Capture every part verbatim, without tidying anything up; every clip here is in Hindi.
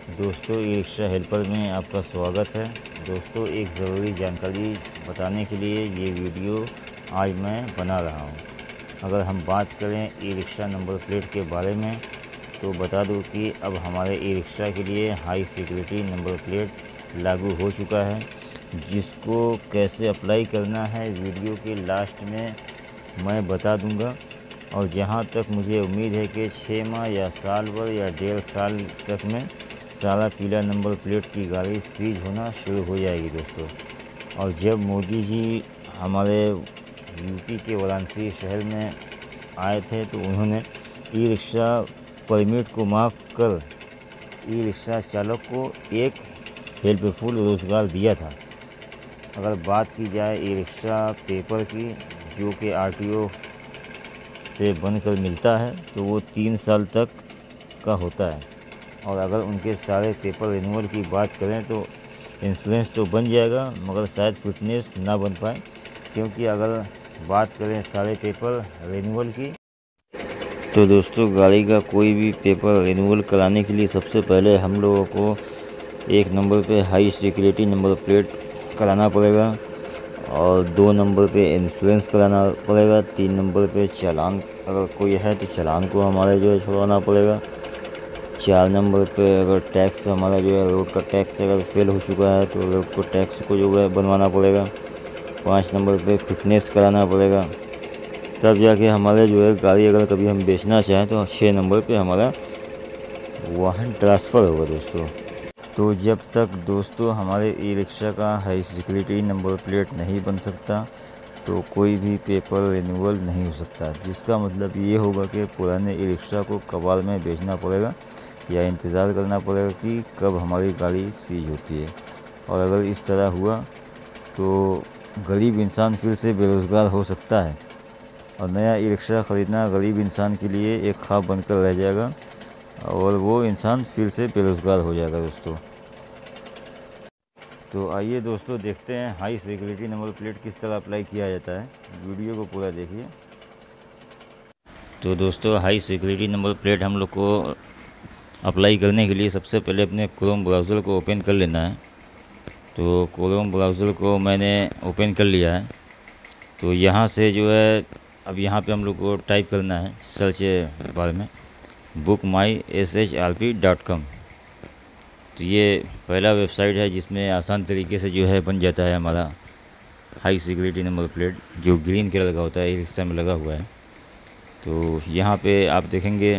दोस्तों, ई रिक्शा हेल्पर में आपका स्वागत है। दोस्तों, एक ज़रूरी जानकारी बताने के लिए ये वीडियो आज मैं बना रहा हूँ। अगर हम बात करें ई रिक्शा नंबर प्लेट के बारे में, तो बता दूँ कि अब हमारे ई रिक्शा के लिए हाई सिक्योरिटी नंबर प्लेट लागू हो चुका है, जिसको कैसे अप्लाई करना है वीडियो के लास्ट में मैं बता दूँगा। और जहाँ तक मुझे उम्मीद है कि छः माह या साल भर या डेढ़ साल तक में सारा पीला नंबर प्लेट की गाड़ी सीज होना शुरू हो जाएगी दोस्तों। और जब मोदी जी हमारे यूपी के वाराणसी शहर में आए थे, तो उन्होंने ई रिक्शा परमिट को माफ़ कर ई रिक्शा चालक को एक हेल्पफुल रोज़गार दिया था। अगर बात की जाए ई रिक्शा पेपर की, जो कि आरटीओ से बनकर मिलता है, तो वो तीन साल तक का होता है। और अगर उनके सारे पेपर रिन्यूअल की बात करें तो इंश्योरेंस तो बन जाएगा, मगर शायद फिटनेस ना बन पाए, क्योंकि अगर बात करें सारे पेपर रिन्यूअल की, तो दोस्तों गाड़ी का कोई भी पेपर रिन्यूअल कराने के लिए सबसे पहले हम लोगों को एक नंबर पे हाई सिक्योरिटी नंबर प्लेट कराना पड़ेगा, और दो नंबर पे इंश्योरेंस कराना पड़ेगा, तीन नंबर पे चालान अगर कोई है तो चालान को हमारे जो है छुड़वाना पड़ेगा, चार नंबर पे अगर टैक्स हमारा जो है रोड का टैक्स अगर फेल हो चुका है तो रोड को टैक्स को जो है बनवाना पड़ेगा, पाँच नंबर पे फिटनेस कराना पड़ेगा, तब जाके हमारे जो है गाड़ी अगर कभी हम बेचना चाहें तो छः नंबर पे हमारा वाहन ट्रांसफ़र होगा दोस्तों। तो जब तक दोस्तों हमारे ई रिक्शा का हाई सिक्योरिटी नंबर प्लेट नहीं बन सकता, तो कोई भी पेपर रिन्यूअल नहीं हो सकता, जिसका मतलब ये होगा कि पुराने ई रिक्शा को कबाड़ में बेचना पड़ेगा या इंतज़ार करना पड़ेगा कि कब हमारी गाड़ी सीज होती है। और अगर इस तरह हुआ तो गरीब इंसान फिर से बेरोज़गार हो सकता है, और नया ई रिक्शा ख़रीदना गरीब इंसान के लिए एक ख्वाब बनकर रह जाएगा, और वो इंसान फिर से बेरोज़गार हो जाएगा दोस्तों। तो आइए दोस्तों देखते हैं हाई सिक्योरिटी नंबर प्लेट किस तरह अप्लाई किया जाता है। वीडियो को पूरा देखिए। तो दोस्तों, हाई सिक्योरिटी नंबर प्लेट हम लोग को अप्लाई करने के लिए सबसे पहले अपने क्रोम ब्राउज़र को ओपन कर लेना है। तो क्रोम ब्राउज़र को मैंने ओपन कर लिया है। तो यहाँ से जो है अब यहाँ पे हम लोग को टाइप करना है सर्च बार में book my S H R P dot com. तो ये पहला वेबसाइट है जिसमें आसान तरीके से जो है बन जाता है हमारा हाई सिक्योरिटी नंबर प्लेट, जो ग्रीन कलर का होता है, इस हिस्से में लगा हुआ है। तो यहाँ पे आप देखेंगे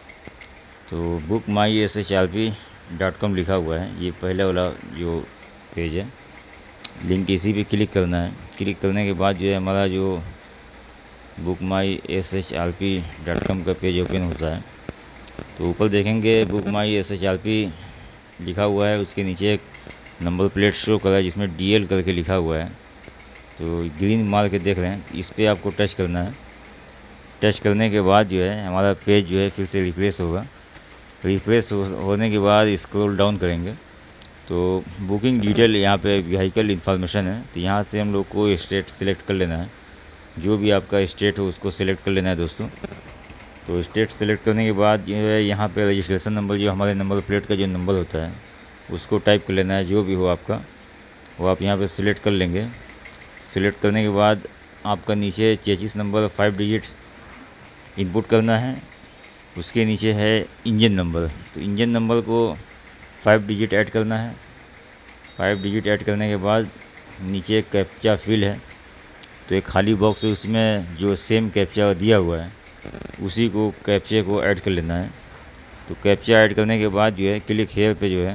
तो book my S H R P dot com लिखा हुआ है, ये पहला वाला जो पेज है। लिंक इसी पे क्लिक करना है। क्लिक करने के बाद जो है हमारा जो book my S H R P dot com का पेज ओपन होता है। तो ऊपर देखेंगे book my S H R P लिखा हुआ है, उसके नीचे एक नंबर प्लेट शो कर रहा है जिसमें डी एल करके लिखा हुआ है। तो ग्रीन मार के देख रहे हैं, इस पर आपको टच करना है। टच करने के बाद जो है हमारा पेज जो है फिर से रिफ्रेश होगा। रिफ्रेश हो, होने के बाद स्क्रॉल डाउन करेंगे तो बुकिंग डिटेल यहाँ पे व्हीकल इन्फॉर्मेशन है। तो यहाँ से हम लोग को स्टेट सेलेक्ट कर लेना है, जो भी आपका स्टेट हो उसको सेलेक्ट कर लेना है दोस्तों। तो स्टेट सेलेक्ट करने के बाद जो है यहाँ पे रजिस्ट्रेशन नंबर, जो हमारे नंबर प्लेट का जो नंबर होता है उसको टाइप कर लेना है, जो भी हो आपका वो आप यहाँ पे सिलेक्ट कर लेंगे। सिलेक्ट करने के बाद आपका नीचे chassis number five digit input करना है, उसके नीचे है इंजन नंबर। तो इंजन नंबर को फाइव डिजिट ऐड करना है। फाइव डिजिट ऐड करने के बाद नीचे कैप्चा फिल है, तो एक खाली बॉक्स है, उसमें जो सेम कैप्चा दिया हुआ है उसी को कैप्चे को ऐड कर लेना है। तो कैप्चा ऐड करने के बाद जो है क्लिक हेयर पे जो है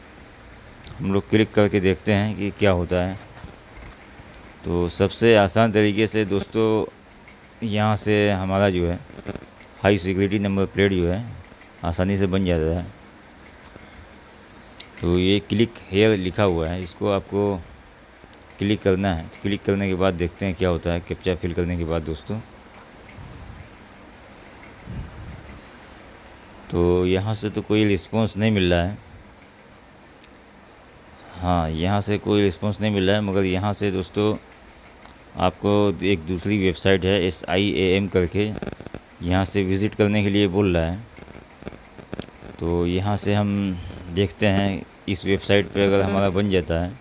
हम लोग क्लिक करके देखते हैं कि क्या होता है। तो सबसे आसान तरीके से दोस्तों यहाँ से हमारा जो है हाई सिक्योरिटी नंबर प्लेट जो है आसानी से बन जाता है। तो ये क्लिक हेयर लिखा हुआ है, इसको आपको क्लिक करना है। तो क्लिक करने के बाद देखते हैं क्या होता है कैप्चा फिल करने के बाद दोस्तों। तो यहाँ से तो कोई रिस्पांस नहीं मिल रहा है। हाँ, यहाँ से कोई रिस्पांस नहीं मिल रहा है, मगर यहाँ से दोस्तों आपको एक दूसरी वेबसाइट है एस आई ए एम करके, यहाँ से विज़िट करने के लिए बोल रहा है। तो यहाँ से हम देखते हैं इस वेबसाइट पे अगर हमारा बन जाता है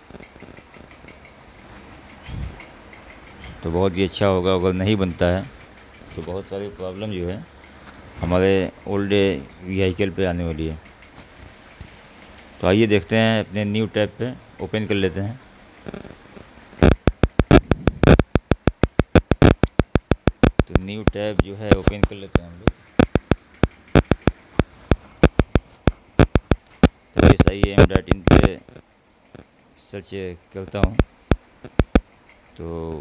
तो बहुत ही अच्छा होगा। अगर नहीं बनता है तो बहुत सारी प्रॉब्लम जो है हमारे ओल्ड व्हीकल पे आने वाली है। तो आइए देखते हैं, अपने न्यू टैब पे ओपन कर लेते हैं। तो न्यू टैब जो है ओपन कर लेते हैं हम लोग। तो S I M dot in पे सर्च करता हूँ तो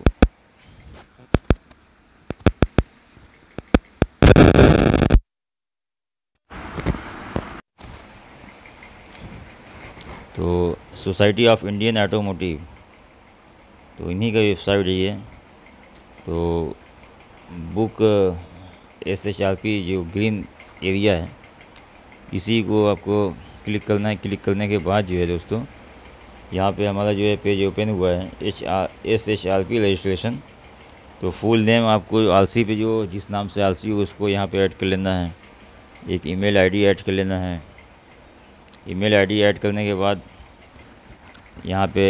तो सोसाइटी ऑफ इंडियन ऑटोमोटिव, तो इन्हीं का वेबसाइट है ये। तो book S H R P जो ग्रीन एरिया है इसी को आपको क्लिक करना है। क्लिक करने के बाद जो है दोस्तों यहाँ पे हमारा जो है पेज ओपन हुआ है, H R S H R P registration. तो फुल नेम आपको आरसी पे जो जिस नाम से आरसी हो उसको यहाँ पे ऐड कर लेना है। एक ईमेल आईडी ऐड कर लेना है। ईमेल आईडी ऐड करने के बाद यहाँ पे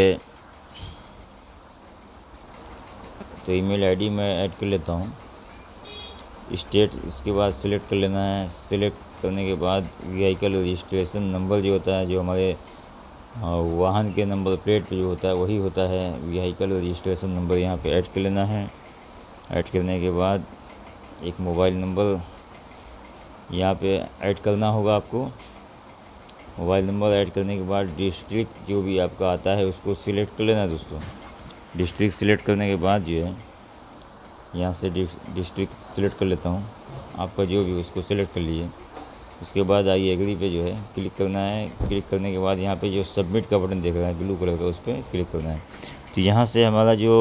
तो ईमेल आईडी मैं ऐड कर लेता हूँ। स्टेट इसके बाद सिलेक्ट कर लेना है। सिलेक्ट करने के बाद व्हीकल रजिस्ट्रेशन नंबर जो होता है, जो हमारे वाहन के नंबर प्लेट पे जो होता है वही होता है व्हीकल रजिस्ट्रेशन नंबर, यहाँ पे ऐड कर लेना है। ऐड करने के बाद एक मोबाइल नंबर यहाँ पे ऐड करना होगा आपको। मोबाइल नंबर ऐड करने के बाद डिस्ट्रिक्ट जो भी आपका आता है उसको सिलेक्ट कर लेना दोस्तों। डिस्ट्रिक्ट सिलेक्ट करने के बाद जो है यहाँ से डिस्ट्रिक्ट सिलेक्ट कर लेता हूँ, आपका जो भी उसको सिलेक्ट कर लीजिए। उसके बाद आइए एग्री पे जो है क्लिक करना है। क्लिक करने के बाद यहाँ पे जो सबमिट का बटन देख रहा है ब्लू कलर का, उस पर क्लिक करना है। तो यहाँ से हमारा जो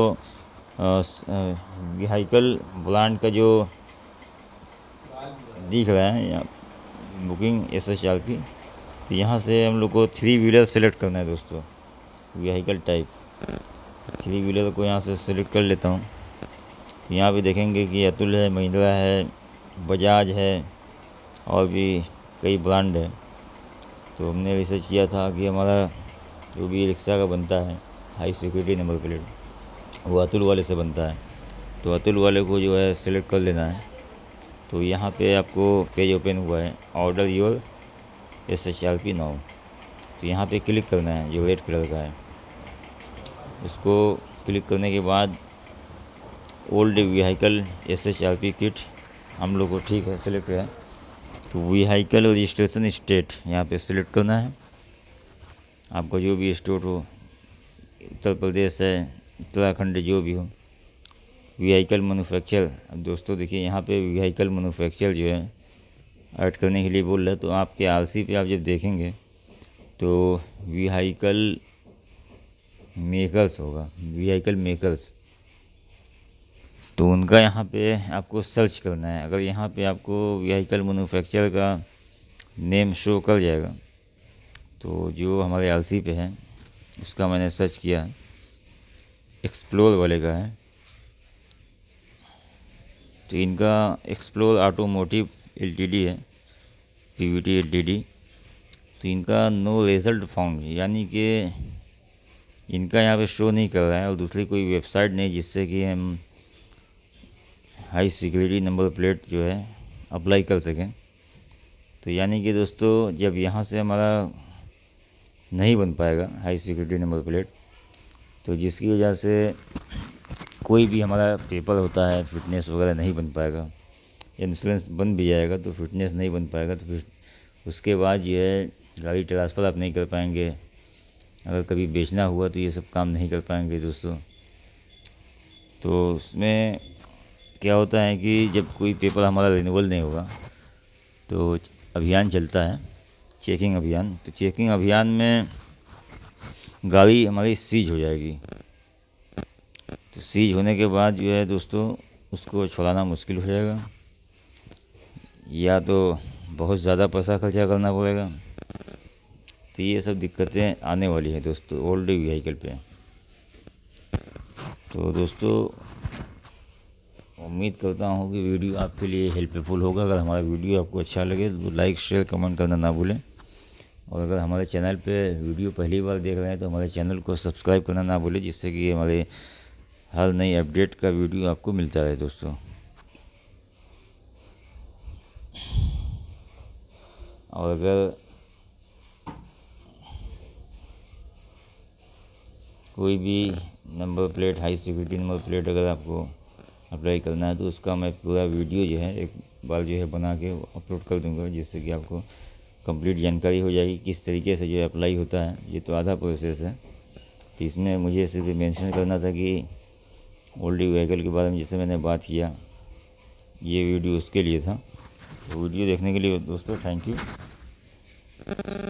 व्हीकल ब्रांड का जो दिख रहा है यहाँ booking S H R P, तो यहाँ से हम लोग को थ्री व्हीलर सेलेक्ट करना है दोस्तों। व्हीकल टाइप थ्री व्हीलर को यहाँ से सिलेक्ट कर लेता हूँ। यहाँ पे देखेंगे कि अतुल है, महिंद्रा है, बजाज है और भी कई ब्रांड है। तो हमने रिसर्च किया था कि हमारा जो भी रिक्शा का बनता है हाई सिक्योरिटी नंबर प्लेट वो अतुल वाले से बनता है। तो अतुल वाले को जो है सिलेक्ट कर लेना है। तो यहाँ पे आपको पेज ओपन हुआ है, order your S H R P now. तो यहाँ पे क्लिक करना है जो रेड कलर का है, उसको क्लिक करने के बाद old vehicle S H R P kit हम लोग को ठीक है सिलेक्ट है। तो व्हीकल रजिस्ट्रेशन स्टेट यहाँ पे सिलेक्ट करना है। आपका जो भी स्टेट हो, उत्तर प्रदेश है, उत्तराखंड, जो भी हो। व्हीकल मैन्युफैक्चर, अब दोस्तों देखिए यहाँ पे व्हीकल मैन्युफैक्चर जो है ऐड करने के लिए बोल रहा है। तो आपके आरसी पे आप जब देखेंगे तो व्हीकल मेकर्स होगा, व्हीकल मेकर्स, तो उनका यहाँ पे आपको सर्च करना है। अगर यहाँ पे आपको व्हीकल मैन्युफैक्चर का नेम शो कर जाएगा तो जो हमारे आरसी पे है उसका मैंने सर्च किया, एक्सप्लोर वाले का है। तो इनका एक्सप्लोर ऑटोमोटिव एलटीडी है, पीवीटी एलटीडी। तो इनका नो रिजल्ट फाउंड, यानी कि इनका यहाँ पे शो नहीं कर रहा है और दूसरी कोई वेबसाइट नहीं जिससे कि हम हाई सिक्योरिटी नंबर प्लेट जो है अप्लाई कर सकें। तो यानी कि दोस्तों जब यहाँ से हमारा नहीं बन पाएगा हाई सिक्योरिटी नंबर प्लेट, तो जिसकी वजह से कोई भी हमारा पेपर होता है फिटनेस वगैरह नहीं बन पाएगा। इंश्योरेंस बन भी जाएगा तो फिटनेस नहीं बन पाएगा, तो फिर उसके बाद जो है गाड़ी ट्रांसफ़र आप नहीं कर पाएंगे। अगर कभी बेचना हुआ तो ये सब काम नहीं कर पाएंगे दोस्तों। तो उसमें क्या होता है कि जब कोई पेपर हमारा रिन्यूअल नहीं होगा तो अभियान चलता है, चेकिंग अभियान। तो चेकिंग अभियान में गाड़ी हमारी सीज हो जाएगी। तो सीज होने के बाद जो है दोस्तों उसको छुड़ाना मुश्किल हो जाएगा, या तो बहुत ज़्यादा पैसा खर्चा करना पड़ेगा। तो ये सब दिक्कतें आने वाली है दोस्तों ओल्ड व्हीकल पे। तो दोस्तों उम्मीद करता हूँ कि वीडियो आपके लिए हेल्पफुल होगा। अगर हमारा वीडियो आपको अच्छा लगे तो लाइक शेयर कमेंट करना ना भूलें, और अगर हमारे चैनल पे वीडियो पहली बार देख रहे हैं तो हमारे चैनल को सब्सक्राइब करना ना भूलें, जिससे कि हमारे हर नई अपडेट का वीडियो आपको मिलता रहे दोस्तों। और अगर कोई भी number plate, high security number plate अगर आपको अप्लाई करना है तो उसका मैं पूरा वीडियो जो है एक बार जो है बना के अपलोड कर दूंगा, जिससे कि आपको कंप्लीट जानकारी हो जाएगी किस तरीके से जो है अप्लाई होता है। ये तो आधा प्रोसेस है, तो इसमें मुझे सिर्फ मेंशन करना था कि ओल्ड व्हीकल के बारे में जिससे मैंने बात किया, ये वीडियो उसके लिए था। तो वीडियो देखने के लिए दोस्तों थैंक यू।